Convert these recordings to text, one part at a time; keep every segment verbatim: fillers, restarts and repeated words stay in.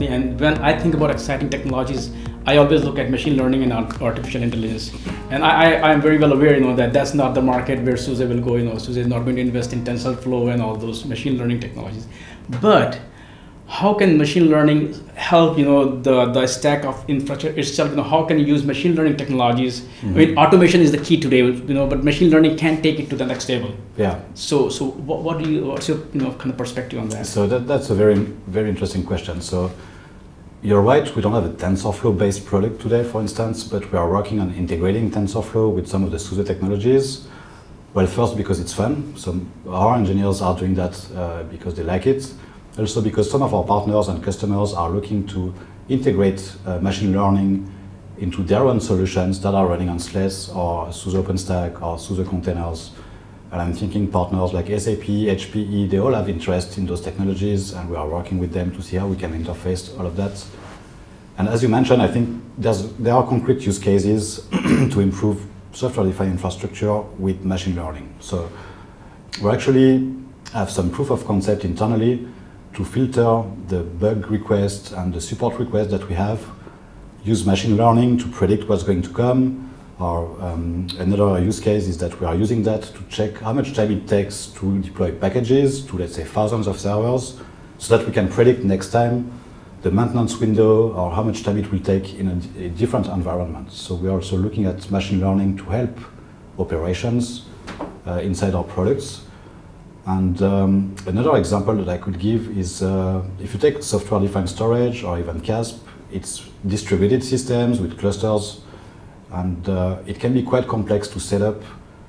exactly. And when I think about exciting technologies, I always look at machine learning and artificial intelligence. And I, I am very well aware, you know, that that's not the market where SUSE will go. You know, SUSE is not going to invest in TensorFlow and all those machine learning technologies. But how can machine learning help, you know, the, the stack of infrastructure itself? You know, how can you use machine learning technologies? Mm-hmm. I mean, automation is the key today, you know, but machine learning can take it to the next level. Yeah. So, so what, what do you, what's your, you know, kind of perspective on that? So that, that's a very, very interesting question. So you're right, we don't have a TensorFlow-based product today, for instance, but we are working on integrating TensorFlow with some of the SUSE technologies. Well, first because it's fun. So our engineers are doing that uh, because they like it. Also because some of our partners and customers are looking to integrate uh, machine learning into their own solutions that are running on SLES or SUSE OpenStack or SUSE containers. And I'm thinking partners like S A P, H P E, they all have interest in those technologies, and we are working with them to see how we can interface all of that. And as you mentioned, I think there's, there are concrete use cases to improve software-defined infrastructure with machine learning. So we actually have some proof of concept internally to filter the bug requests and the support requests that we have, use machine learning to predict what's going to come. Or um, another use case is that we are using that to check how much time it takes to deploy packages to, let's say, thousands of servers, so that we can predict next time the maintenance window or how much time it will take in a, a different environment. So we're also looking at machine learning to help operations uh, inside our products. And um, another example that I could give is uh, if you take software-defined storage or even C A S P, it's distributed systems with clusters, and uh, it can be quite complex to set up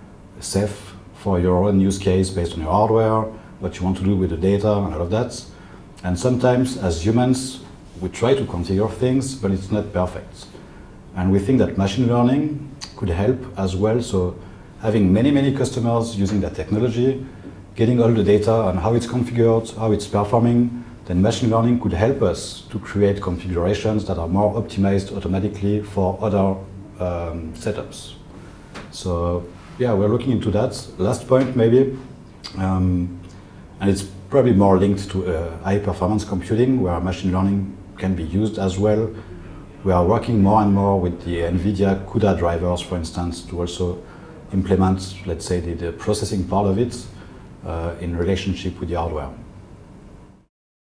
safe for your own use case based on your hardware, what you want to do with the data and all of that. And sometimes as humans, we try to configure things, but it's not perfect. And we think that machine learning could help as well. So having many, many customers using that technology, getting all the data on how it's configured, how it's performing, then machine learning could help us to create configurations that are more optimized automatically for other um, setups. So yeah, we're looking into that. Last point maybe, um, and it's probably more linked to uh, high performance computing where machine learning can be used as well. We are working more and more with the NVIDIA CUDA drivers, for instance, to also implement, let's say, the, the processing part of it uh, in relationship with the hardware.